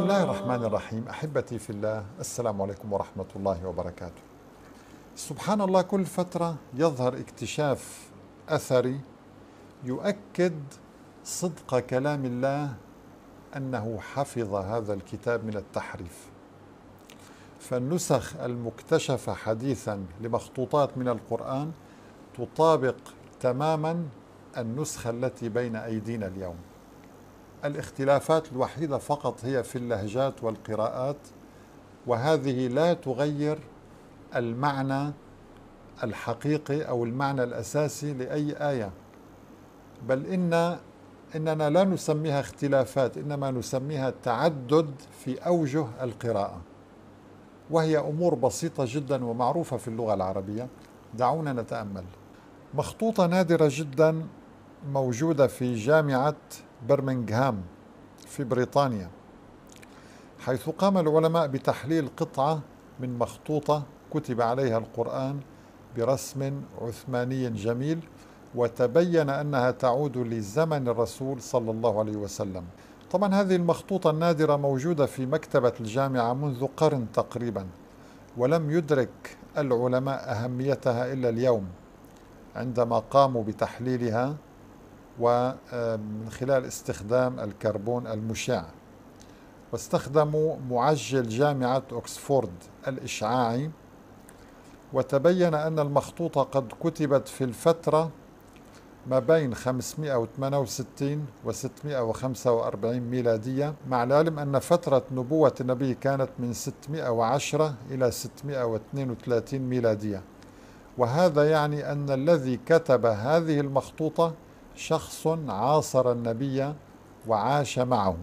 الله الرحمن الرحيم. أحبتي في الله، السلام عليكم ورحمة الله وبركاته. سبحان الله، كل فترة يظهر اكتشاف أثري يؤكد صدق كلام الله أنه حفظ هذا الكتاب من التحريف. فالنسخ المكتشفة حديثا لمخطوطات من القرآن تطابق تماما النسخة التي بين أيدينا اليوم. الاختلافات الوحيدة فقط هي في اللهجات والقراءات، وهذه لا تغير المعنى الحقيقي أو المعنى الأساسي لأي آية، بل إننا لا نسميها اختلافات، إنما نسميها تعدد في أوجه القراءة، وهي أمور بسيطة جدا ومعروفة في اللغة العربية. دعونا نتأمل. مخطوطة نادرة جدا موجودة في جامعة برمنغهام في بريطانيا، حيث قام العلماء بتحليل قطعة من مخطوطة كتب عليها القرآن برسم عثماني جميل، وتبين أنها تعود لزمن الرسول صلى الله عليه وسلم. طبعا هذه المخطوطة النادرة موجودة في مكتبة الجامعة منذ قرن تقريبا، ولم يدرك العلماء أهميتها إلا اليوم عندما قاموا بتحليلها ومن خلال استخدام الكربون المشع، واستخدموا معجل جامعة أكسفورد الإشعاعي، وتبين أن المخطوطة قد كتبت في الفترة ما بين 568 و 645 ميلادية، مع العلم أن فترة نبوة النبي كانت من 610 إلى 632 ميلادية، وهذا يعني أن الذي كتب هذه المخطوطة شخص عاصر النبي وعاش معه.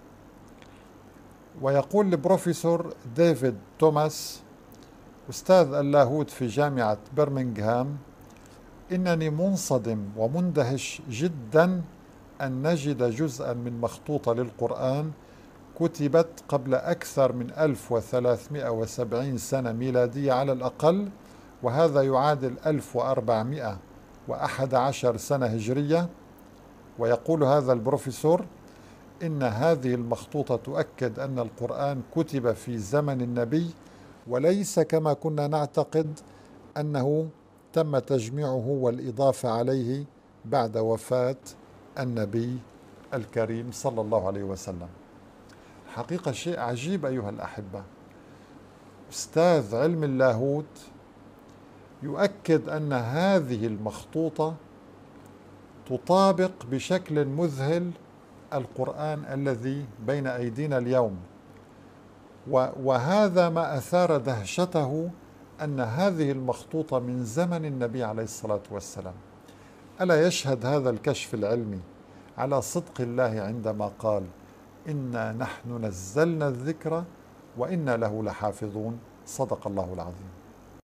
ويقول البروفيسور ديفيد توماس أستاذ اللاهوت في جامعة برمنغهام: إنني منصدم ومندهش جدا أن نجد جزءا من مخطوطة للقرآن كتبت قبل أكثر من 1370 سنة ميلادية على الأقل، وهذا يعادل 1411 سنة هجرية. ويقول هذا البروفيسور إن هذه المخطوطة تؤكد أن القرآن كتب في زمن النبي، وليس كما كنا نعتقد أنه تم تجميعه والإضافة عليه بعد وفاة النبي الكريم صلى الله عليه وسلم. حقيقة شيء عجيب أيها الأحبة، أستاذ علم اللاهوت يؤكد أن هذه المخطوطة تطابق بشكل مذهل القرآن الذي بين أيدينا اليوم، وهذا ما أثار دهشته أن هذه المخطوطة من زمن النبي عليه الصلاة والسلام. ألا يشهد هذا الكشف العلمي على صدق الله عندما قال: إنا نحن نزلنا الذكر وإنا له لحافظون؟ صدق الله العظيم.